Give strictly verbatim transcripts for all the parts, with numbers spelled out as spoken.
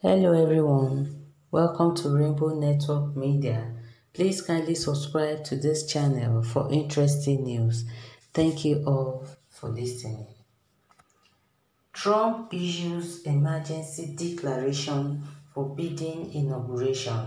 Hello everyone, welcome to Rainbow Network Media. Please kindly subscribe to this channel for interesting news. Thank you all for listening. Trump issues emergency declaration forbidding inauguration.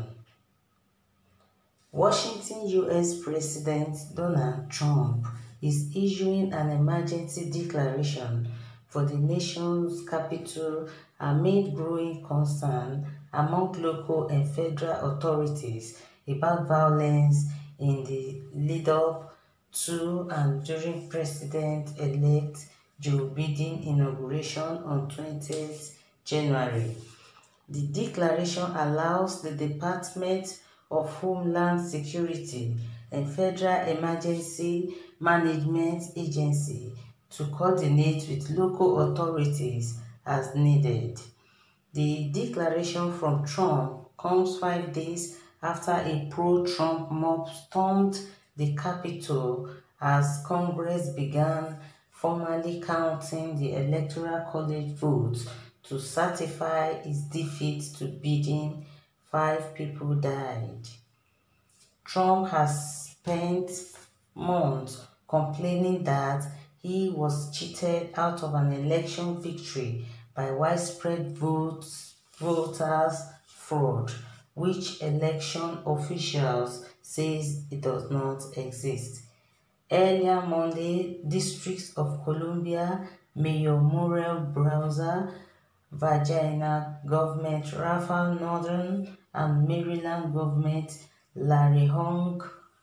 Washington U S President Donald Trump is issuing an emergency declaration for the nation's capital amid growing concern among local and federal authorities about violence in the lead-up to and during President-elect Joe Biden inauguration on twentieth January. The declaration allows the Department of Homeland Security and Federal Emergency Management Agency to coordinate with local authorities as needed. The declaration from Trump comes five days after a pro-Trump mob stormed the Capitol as Congress began formally counting the Electoral College votes to certify its defeat to Biden. Five people died. Trump has spent months complaining that he was cheated out of an election victory by widespread votes, voters fraud, which election officials says it does not exist. Earlier Monday, District of Columbia Mayor Muriel Bowser, Virginia Governor Raphael Northam, and Maryland Governor Larry Hoge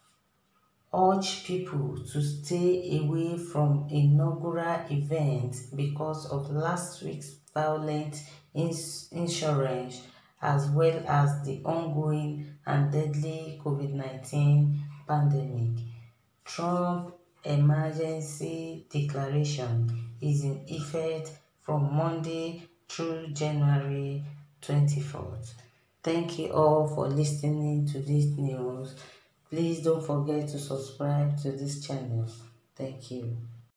urged people to stay away from inaugural events because of last week's violent insurrection as well as the ongoing and deadly COVID nineteen pandemic. Trump emergency declaration is in effect from Monday through January twenty-fourth. Thank you all for listening to this news. Please don't forget to subscribe to this channel. Thank you.